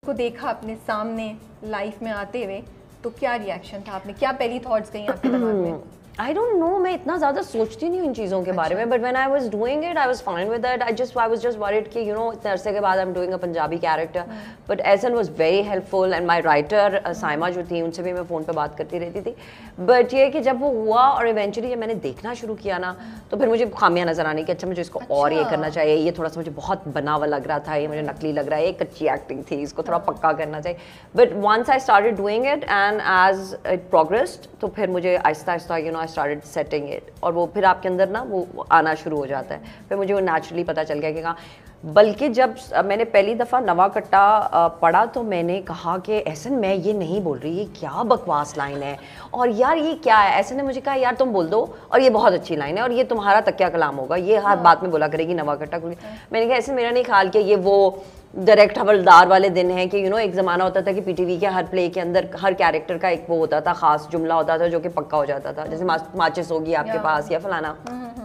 को देखा अपने सामने लाइफ में आते हुए तो क्या रिएक्शन था, आपने क्या पहली थॉट्स गई आपके दिमाग में? आई डोंट नो, मैं इतना ज़्यादा सोचती नहीं हूँ इन चीज़ों के बारे में, but when I was doing it I was fine with it. I was just worried कि यू नो इतने अरसे के बाद I am doing a Punjabi character, but Ehsan was very helpful and my writer Saima जो थी उनसे भी मैं फ़ोन पे बात करती रहती थी। बट ये कि जब वो हुआ और इवेंचुअली जब मैंने देखना शुरू किया ना, तो फिर मुझे खामियां नज़र आने कि अच्छा मुझे इसको और ये करना चाहिए, ये थोड़ा सा मुझे बहुत बना हुआ लग रहा था, ये मुझे नकली लग रहा है, ये कच्ची एक्टिंग थी, इसको थोड़ा पक्का करना चाहिए। But once I started doing it and as it progressed, तो फिर मुझे आहिस्ता आहिस्ता you know I started setting it, और वो फिर आपके अंदर ना वो आना शुरू हो जाता है। फिर मुझे वो नेचुरली पता चल गया कि हाँ, बल्कि जब मैंने पहली दफ़ा नवा कट्टा पढ़ा तो मैंने कहा कि ऐसन मैं ये नहीं बोल रही, ये क्या बकवास लाइन है, और यार ये क्या है। ऐसे ने मुझे कहा यार तुम बोल दो, और ये बहुत अच्छी लाइन है, और ये तुम्हारा तकिया कलाम होगा, ये हर बात में बोला करेगी नवा कट्टा। मैंने कहा ऐसे मेरा नहीं ख्याल कि ये वो डायरेक्ट हवलदार वाले दिन है कि यू नो एक ज़माना होता था कि पीटीवी के हर प्ले के अंदर हर कैरेक्टर का एक वो होता था, ख़ास जुमला होता था जो कि पक्का हो जाता था, जैसे माचिस होगी आपके पास या फलाना।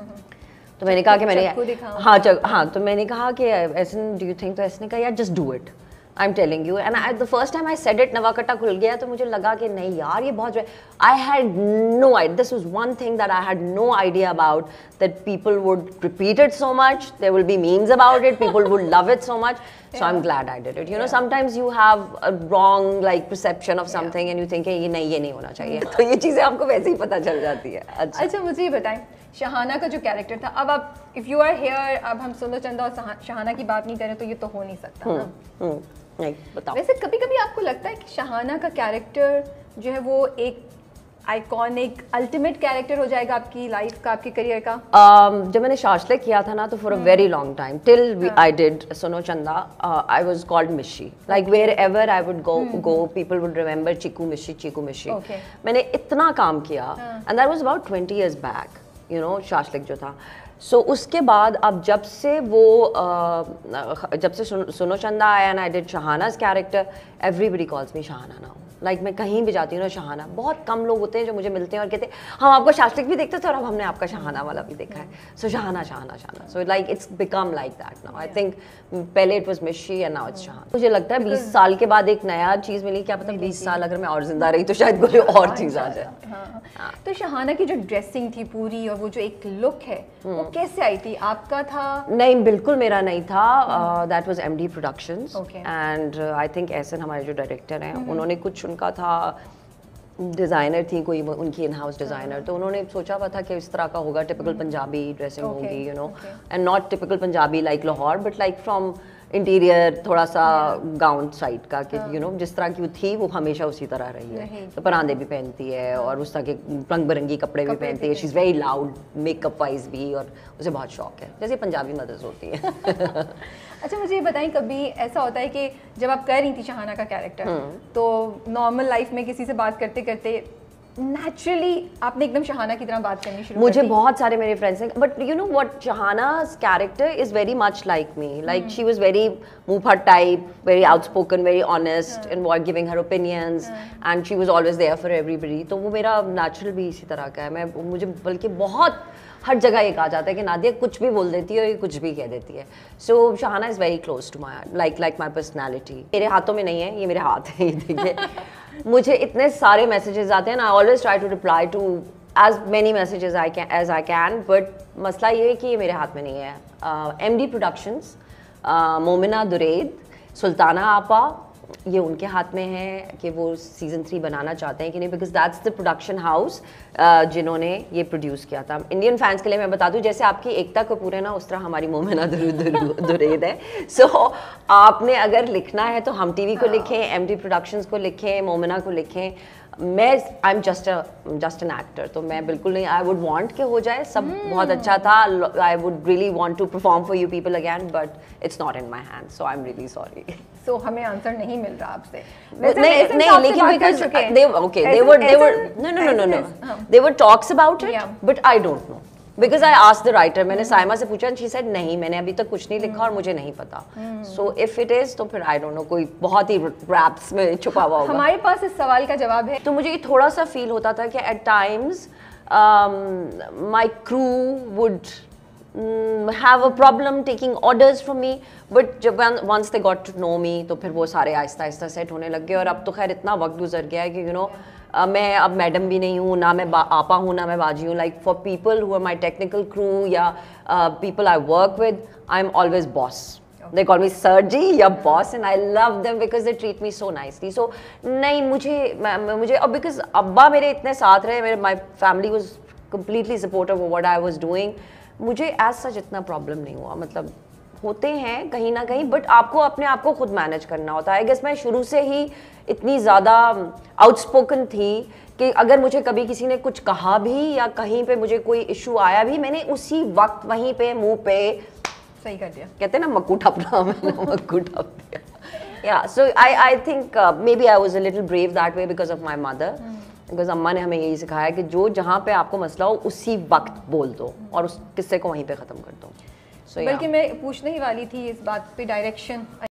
तो मैंने कहा कि हाँ, तो मैंने कहा कि ऐसे डू यू थिंक, तो ऐसे ने कहा यार just do it, I am telling you. And the first time I said it, नवा कट्टा खुल गया तो मुझे लगा कि नहीं यार ये बहुत, I had no idea, this was one thing that I had no idea about, that people would repeat it so much, there will be memes about it, people would love it so much. So I'm glad I did it. You know, sometimes you have a wrong like perception of something and you think ये नहीं होना चाहिए. तो ये चीज़ें आपको वैसे ही पता चल जाती है. अच्छा मुझे ये बताएं, शहाना का जो कैरेक्टर था, अब आप इफ़ यू आर हेयर, अब हम सुनो चंदा और शहाना की बात नहीं करें तो ये तो हो नहीं सकता ना. नहीं, बताओ. वैसे कभी कभी आपको लगता है कि शहाना का कैरेक्टर जो है वो एक आइकॉनिक अल्टीमेट कैरेक्टर हो जाएगा आपकी लाइफ का, आपके करियर का? जब मैंने शास्त्रे किया था ना, तो for a very long time till I did Suno Chanda, I was called Mishi, like wherever I would go people would remember Chiku Mishi. मैंने इतना काम किया and that was about 20 years back, you know, शास्त्रिक जो था. सो उसके बाद अब जब से सुनो चंदा आया and I did Shahana's character, everybody calls me Shahana now. Like मैं कहीं भी जाती हूँ ना, शहाना. बहुत कम लोग होते हैं जो मुझे मिलते हैं और कहते हैं हम आपको शास्त्रिक भी देखते थे और अब हमने आपका शहाना वाला भी देखा है. So Shahana. So like it's become like that now. I think पहले it was Mishi and now it's Shahana. मुझे लगता है 20 साल के बाद एक नया चीज़ मिली, क्या पता 20 साल अगर मैं और जिंदा रही तो शायद कोई और चीज़ आ जाए. तो शहाना की जो ड्रेसिंग थी पूरी और वो जो एक लुक है वो कैसे आई थी? आपका था? नहीं, बिल्कुल मेरा नहीं था. That was MD productions and I think Ehsan हमारे जो डायरेक्टर हैं उन्होंने कुछ, उनका था डिज़ाइनर थी कोई, उनकी इन हाउस डिज़ाइनर, तो उन्होंने सोचा हुआ था कि इस तरह का होगा, टिपिकल पंजाबी ड्रेसिंग होगी, you know, and not typical Punjabi like Lahore, but like from interior थोड़ा सा गाउन साइड का, कि यू नो जिस तरह की वो थी वो हमेशा उसी तरह रही है. तो परांदे भी पहनती है और उस तरह के रंग बिरंगी कपड़े भी पहनती है. She is very loud makeup wise भी, और उसे बहुत शौक है, जैसे पंजाबी मदर्स होती है. अच्छा मुझे ये बताएं, कभी ऐसा होता है कि जब आप कर रही थी शहाना का कैरेक्टर, तो नॉर्मल लाइफ में किसी से बात करते करते नेचुरली आपने एकदम शहाना की तरह बात करनी शुरू मुझे बहुत सारे मेरे फ्रेंड्स हैं, but you know what, Shahana's character is very much like me. Like she was very मुंहफट type, very outspoken, very honest in what giving her opinions, and she was always there for everybody. तो वो मेरा natural भी इसी तरह का है. मुझे बल्कि बहुत हर जगह ये कहा जाता है कि नादिया कुछ भी बोल देती है और ये कुछ भी कह देती है. So Shahana is very close to my like my personality. मेरे हाथों में नहीं है, ये मेरे हाथ है, ये देखिए. मुझे इतने सारे मैसेजेस आते हैं ना, I always try to reply to as many messages as I can, but मसला ये है कि ये मेरे हाथ में नहीं है. एमडी प्रोडक्शंस, मोमिना दुरेद, सुल्ताना आपा, ये उनके हाथ में है कि वो सीज़न 3 बनाना चाहते हैं कि नहीं, because that's the production house जिन्होंने ये प्रोड्यूस किया था. इंडियन फैंस के लिए मैं बता दूं, जैसे आपकी एकता कपूर है ना, उस तरह हमारी मोमिना दुरेद है. सो आपने अगर लिखना है तो हम टीवी को लिखें, एमडी प्रोडक्शंस को लिखें, मोमिना को लिखें. I am just an actor, तो मैं बिल्कुल नहीं, आई वुड वांट कि हो जाए सब बहुत अच्छा था, I would really want to perform for you people again, but it's not in my hand, so I am really sorry. So हमें आंसर नहीं मिल रहा आपसे. नहीं, लेकिन because they were talks about it, but I don't know. Because I asked the writer, मैंने साइमा से पूछा, and she said नहीं, मैंने अभी तक कुछ नहीं लिखा और मुझे नहीं पता. So if it is, तो फिर I don't know, कोई बहुत ही रैप्स में छुपा हुआ होगा. हमारे पास इस सवाल का जवाब है. तो मुझे ये थोड़ा सा फील होता था कि at times my crew would have a problem taking orders from me, but जब once they got to know me तो फिर वो सारे आहिस्ता आहिस्ता सेट होने लग गए। और अब तो खैर इतना वक्त गुजर गया है कि you know मैं अब मैडम भी नहीं हूँ, ना मैं आपा हूँ, ना मैं बाजी हूँ। Like for people who are my technical crew या people I work with, I'm always boss. They call me Sir Ji या boss, and I love them because they treat me so nicely. So नहीं मुझे अब because अब्बा मेरे इतने साथ रहे, my family was completely supportive of what I was doing. मुझे as such इतना प्रॉब्लम नहीं हुआ। मतलब होते हैं कहीं ना कहीं, बट आपको अपने आप को खुद मैनेज करना होता है। आई गेस मैं शुरू से ही इतनी ज़्यादा आउटस्पोकन थी कि अगर मुझे कभी किसी ने कुछ कहा भी या कहीं पे मुझे कोई इशू आया भी, मैंने उसी वक्त वहीं पे मुंह पे सही कर दिया। कहते हैं ना मक्कू ठपना, मैंने मक्कू ठप दिया। Yeah, so I think maybe I was a little brave that way because of my mother. Because अम्मा ने हमें यही सिखाया कि जो जहाँ पे आपको मसला हो उसी वक्त बोल दो और उस किस्से को वहीं पे ख़त्म कर दो। बल्कि मैं पूछने ही वाली थी इस बात पे डायरेक्शन